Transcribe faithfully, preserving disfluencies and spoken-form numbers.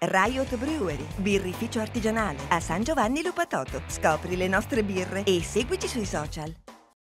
Riot Brewery, birrificio artigianale a San Giovanni Lupatoto. Scopri le nostre birre e seguici sui social.